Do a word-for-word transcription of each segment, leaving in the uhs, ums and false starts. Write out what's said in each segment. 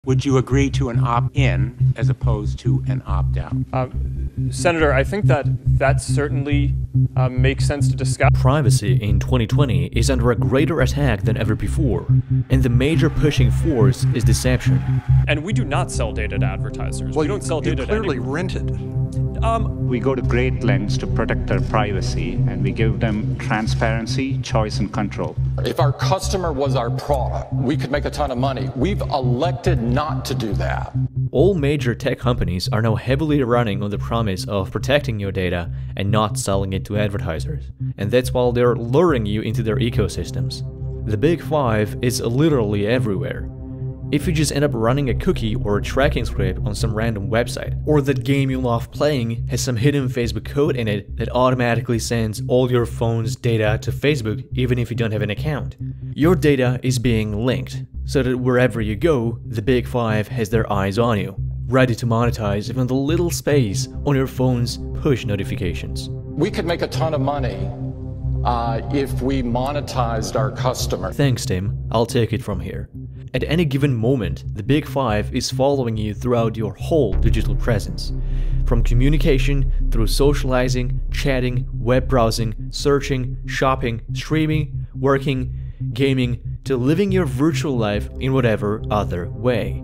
Would you agree to an opt-in as opposed to an opt-out? Uh, Senator, I think that that certainly uh, makes sense to discuss. Privacy in twenty twenty is under a greater attack than ever before, and the major pushing force is deception. And we do not sell data to advertisers. Well, we don't you, sell you data clearly to rented. Um, We go to great lengths to protect their privacy, and we give them transparency, choice, and control. If our customer was our product, we could make a ton of money. We've elected not to do that. All major tech companies are now heavily running on the promise of protecting your data and not selling it to advertisers. And that's while they're luring you into their ecosystems. The Big Five is literally everywhere. If you just end up running a cookie or a tracking script on some random website, or that game you love playing has some hidden Facebook code in it that automatically sends all your phone's data to Facebook even if you don't have an account, your data is being linked, so that wherever you go, the Big Five has their eyes on you, ready to monetize even the little space on your phone's push notifications. We could make a ton of money uh, if we monetized our customer. Thanks, Tim. I'll take it from here. At any given moment, the Big Five is following you throughout your whole digital presence. From communication, through socializing, chatting, web browsing, searching, shopping, streaming, working, gaming, to living your virtual life in whatever other way.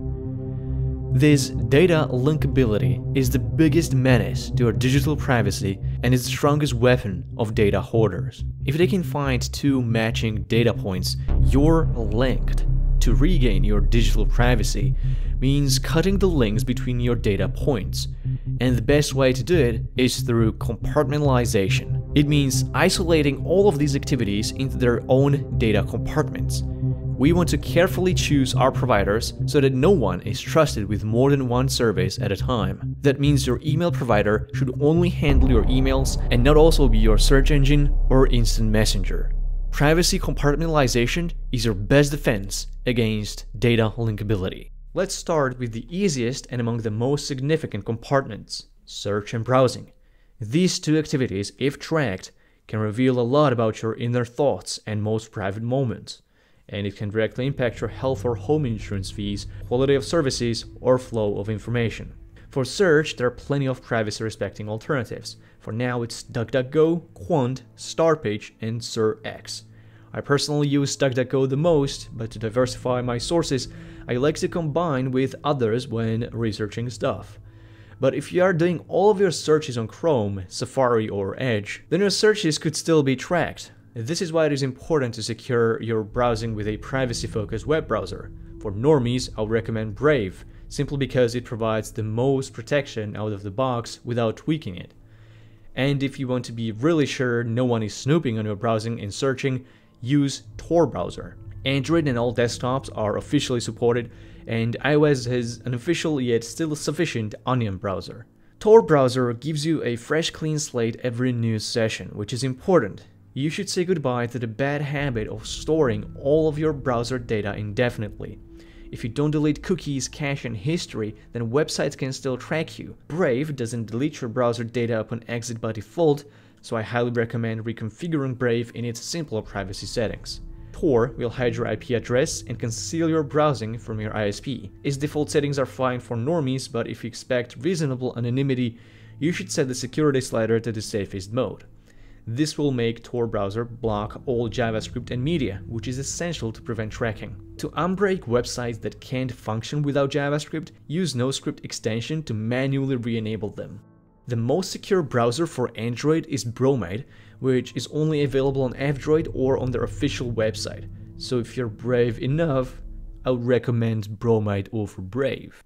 This data linkability is the biggest menace to our digital privacy and is the strongest weapon of data hoarders. If they can find two matching data points, you're linked. To regain your digital privacy means cutting the links between your data points, and the best way to do it is through compartmentalization. It means isolating all of these activities into their own data compartments. We want to carefully choose our providers so that no one is trusted with more than one service at a time. That means your email provider should only handle your emails and not also be your search engine or instant messenger. Privacy compartmentalization is your best defense against data linkability. Let's start with the easiest and among the most significant compartments, search and browsing. These two activities, if tracked, can reveal a lot about your inner thoughts and most private moments, and it can directly impact your health or home insurance fees, quality of services, or flow of information. For search, there are plenty of privacy-respecting alternatives. For now, it's DuckDuckGo, Quant, Startpage, and SirX. I personally use DuckDuckGo the most, but to diversify my sources, I like to combine with others when researching stuff. But if you are doing all of your searches on Chrome, Safari, or Edge, then your searches could still be tracked. This is why it is important to secure your browsing with a privacy-focused web browser. For normies, I'll recommend Brave, simply because it provides the most protection out of the box without tweaking it. And if you want to be really sure no one is snooping on your browsing and searching, use Tor browser. Android and all desktops are officially supported, and iOS has an official yet still sufficient Onion browser. Tor browser gives you a fresh clean slate every new session, which is important. You should say goodbye to the bad habit of storing all of your browser data indefinitely. If you don't delete cookies, cache, and history, then websites can still track you. Brave doesn't delete your browser data upon exit by default, so I highly recommend reconfiguring Brave in its simpler privacy settings. Tor will hide your I P address and conceal your browsing from your I S P. Its default settings are fine for normies, but if you expect reasonable anonymity, you should set the security slider to the safest mode. This will make Tor browser block all JavaScript and media, which is essential to prevent tracking. To unbreak websites that can't function without JavaScript, use NoScript extension to manually re-enable them. The most secure browser for Android is Bromide, which is only available on F-Droid or on their official website. So if you're brave enough, I would recommend Bromide over Brave.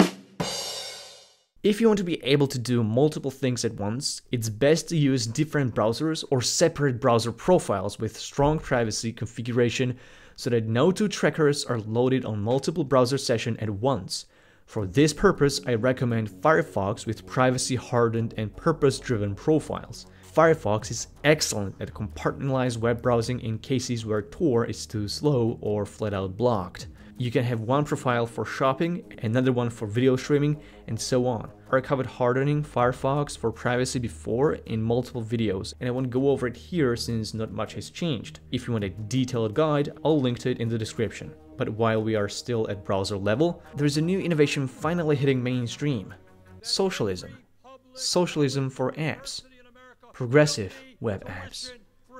If you want to be able to do multiple things at once, it's best to use different browsers or separate browser profiles with strong privacy configuration so that no two trackers are loaded on multiple browser sessions at once. For this purpose, I recommend Firefox with privacy-hardened and purpose-driven profiles. Firefox is excellent at compartmentalized web browsing in cases where Tor is too slow or flat-out blocked. You can have one profile for shopping, another one for video streaming, and so on. I covered hardening Firefox for privacy before in multiple videos, and I won't go over it here since not much has changed. If you want a detailed guide, I'll link to it in the description. But while we are still at browser level, there's a new innovation finally hitting mainstream. Socialism. Socialism for apps. Progressive web apps.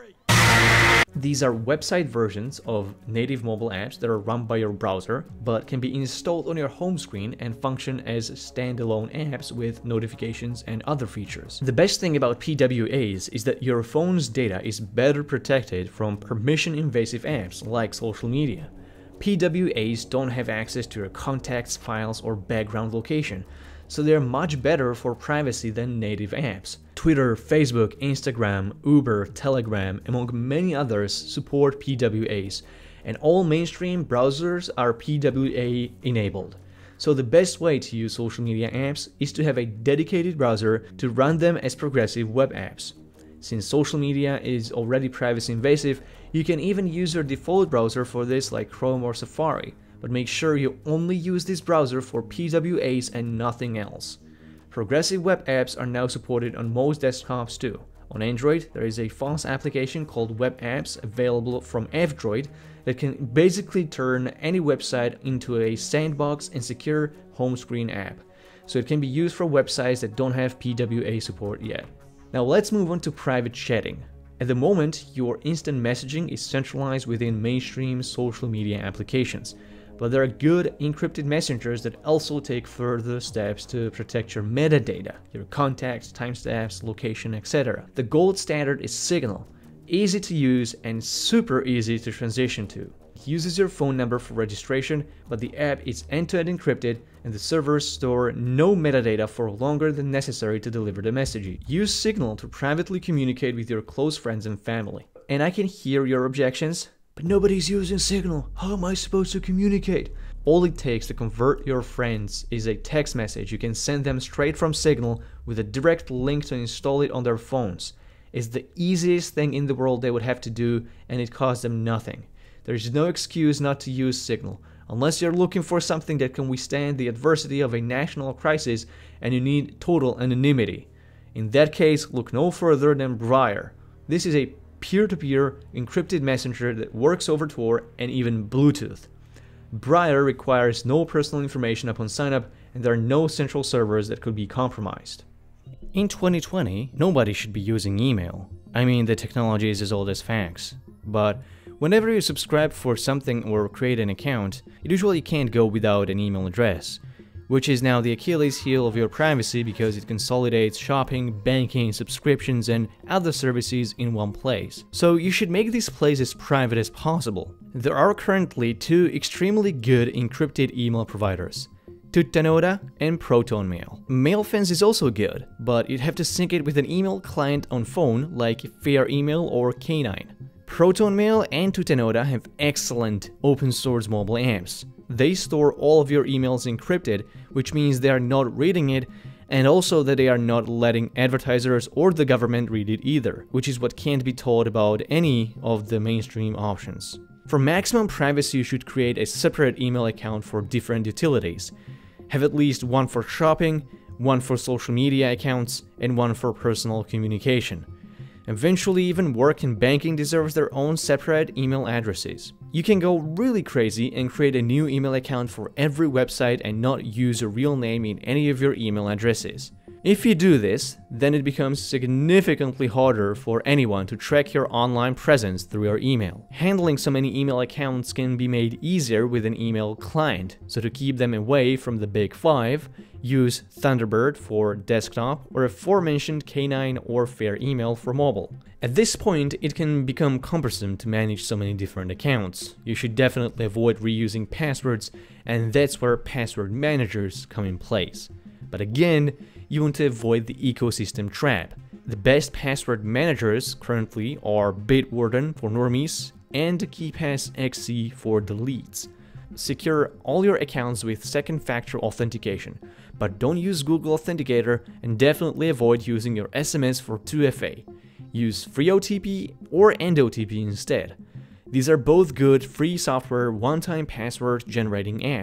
These are website versions of native mobile apps that are run by your browser, but can be installed on your home screen and function as standalone apps with notifications and other features. The best thing about P W As is that your phone's data is better protected from permission-invasive apps like social media. P W As don't have access to your contacts, files, or background location, so they're much better for privacy than native apps. Twitter, Facebook, Instagram, Uber, Telegram, among many others support P W As, and all mainstream browsers are P W A enabled. So the best way to use social media apps is to have a dedicated browser to run them as progressive web apps. Since social media is already privacy invasive, you can even use your default browser for this like Chrome or Safari, but make sure you only use this browser for P W As and nothing else. Progressive web apps are now supported on most desktops too. On Android, there is a fast application called Web Apps available from F-Droid that can basically turn any website into a sandbox and secure home screen app, so it can be used for websites that don't have P W A support yet. Now let's move on to private chatting. At the moment, your instant messaging is centralized within mainstream social media applications, but there are good encrypted messengers that also take further steps to protect your metadata, your contacts, timestamps, location, et cetera. The gold standard is Signal, easy to use and super easy to transition to. It uses your phone number for registration, but the app is end-to-end encrypted and the servers store no metadata for longer than necessary to deliver the message. Use Signal to privately communicate with your close friends and family. And I can hear your objections. But nobody's using Signal. How am I supposed to communicate? All it takes to convert your friends is a text message you can send them straight from Signal with a direct link to install it on their phones. It's the easiest thing in the world they would have to do, and it costs them nothing. There is no excuse not to use Signal, unless you're looking for something that can withstand the adversity of a national crisis and you need total anonymity. In that case, look no further than Briar. This is a peer-to-peer encrypted messenger that works over Tor and even Bluetooth. Briar requires no personal information upon signup, and there are no central servers that could be compromised. In twenty twenty, nobody should be using email. I mean, the technology is as old as fax. But whenever you subscribe for something or create an account, it usually can't go without an email address, which is now the Achilles heel of your privacy because it consolidates shopping, banking, subscriptions, and other services in one place. So you should make these places private as possible. There are currently two extremely good encrypted email providers, Tutanota and ProtonMail. MailFence is also good, but you'd have to sync it with an email client on phone like Fair Email or K nine. ProtonMail and Tutanota have excellent open source mobile apps. They store all of your emails encrypted, which means they are not reading it, and also that they are not letting advertisers or the government read it either, which is what can't be told about any of the mainstream options. For maximum privacy, you should create a separate email account for different utilities. Have at least one for shopping, one for social media accounts, and one for personal communication. Eventually, even work and banking deserves their own separate email addresses. You can go really crazy and create a new email account for every website and not use a real name in any of your email addresses. If you do this, then it becomes significantly harder for anyone to track your online presence through your email. Handling so many email accounts can be made easier with an email client, so to keep them away from the big five, use Thunderbird for desktop or aforementioned K nine or Fair Email for mobile. At this point, it can become cumbersome to manage so many different accounts. You should definitely avoid reusing passwords, and that's where password managers come in place. But again, you want to avoid the ecosystem trap. The best password managers currently are Bitwarden for normies and KeePass X C for deletes. Secure all your accounts with second factor authentication, but don't use Google Authenticator and definitely avoid using your S M S for two F A. Use FreeOTP or EndOTP instead. These are both good free software one-time password generating apps.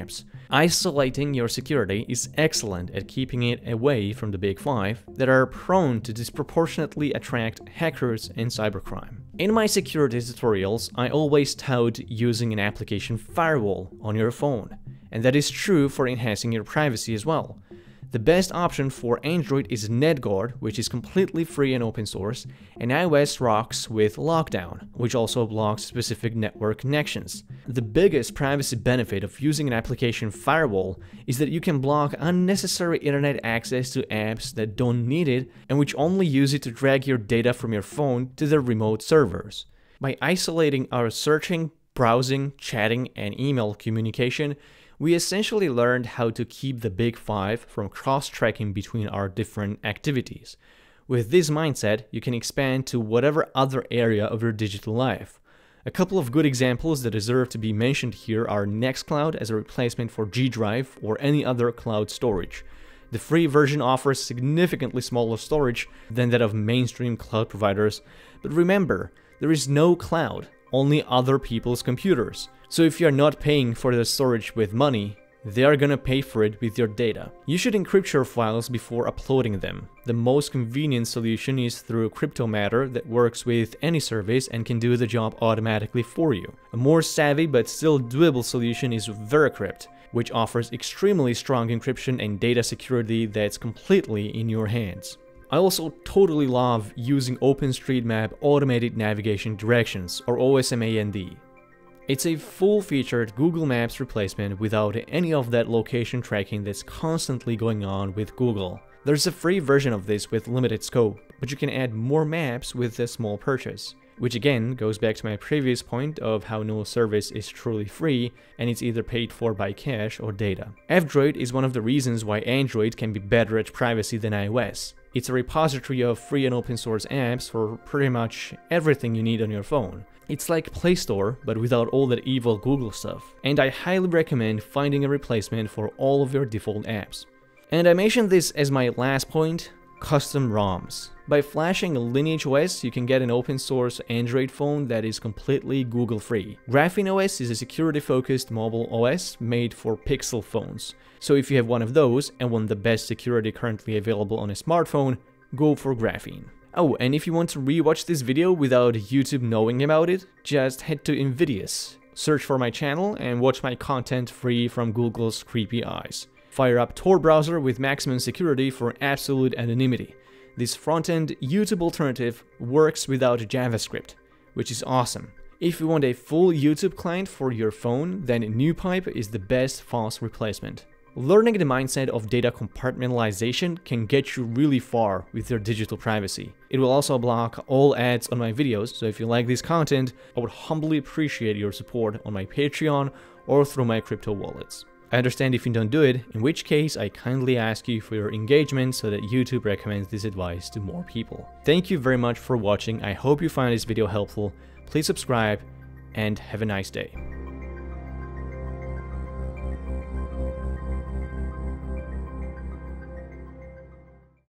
Isolating your security is excellent at keeping it away from the big five that are prone to disproportionately attract hackers and cybercrime. In my security tutorials, I always tout using an application firewall on your phone, and that is true for enhancing your privacy as well. The best option for Android is NetGuard, which is completely free and open source, and iOS rocks with Lockdown, which also blocks specific network connections. The biggest privacy benefit of using an application firewall is that you can block unnecessary internet access to apps that don't need it and which only use it to drag your data from your phone to their remote servers. By isolating our searching, browsing, chatting, and email communication, we essentially learned how to keep the big five from cross-tracking between our different activities. With this mindset, you can expand to whatever other area of your digital life. A couple of good examples that deserve to be mentioned here are Nextcloud as a replacement for G Drive or any other cloud storage. The free version offers significantly smaller storage than that of mainstream cloud providers, but remember, there is no cloud, only other people's computers. So if you are not paying for the storage with money, they are gonna pay for it with your data. You should encrypt your files before uploading them. The most convenient solution is through Cryptomatter that works with any service and can do the job automatically for you. A more savvy but still doable solution is Veracrypt, which offers extremely strong encryption and data security that's completely in your hands. I also totally love using OpenStreetMap Automated Navigation Directions, or O S M A N D. It's a full-featured Google Maps replacement without any of that location tracking that's constantly going on with Google. There's a free version of this with limited scope, but you can add more maps with a small purchase. Which again goes back to my previous point of how no service is truly free and it's either paid for by cash or data. F-Droid is one of the reasons why Android can be better at privacy than iOS. It's a repository of free and open source apps for pretty much everything you need on your phone. It's like Play Store, but without all that evil Google stuff, and I highly recommend finding a replacement for all of your default apps. And I mentioned this as my last point, custom ROMs. By flashing Lineage O S, you can get an open source Android phone that is completely Google free. Graphene O S is a security focused mobile O S made for Pixel phones. So if you have one of those and want the best security currently available on a smartphone, go for Graphene. Oh, and if you want to rewatch this video without YouTube knowing about it, just head to Invidious, search for my channel and watch my content free from Google's creepy eyes. Fire up Tor browser with maximum security for absolute anonymity. This front-end YouTube alternative works without JavaScript, which is awesome. If you want a full YouTube client for your phone, then NewPipe is the best fast replacement. Learning the mindset of data compartmentalization can get you really far with your digital privacy. It will also block all ads on my videos, so if you like this content, I would humbly appreciate your support on my Patreon or through my crypto wallets. I understand if you don't do it, in which case I kindly ask you for your engagement so that YouTube recommends this advice to more people. Thank you very much for watching, I hope you found this video helpful, please subscribe, and have a nice day.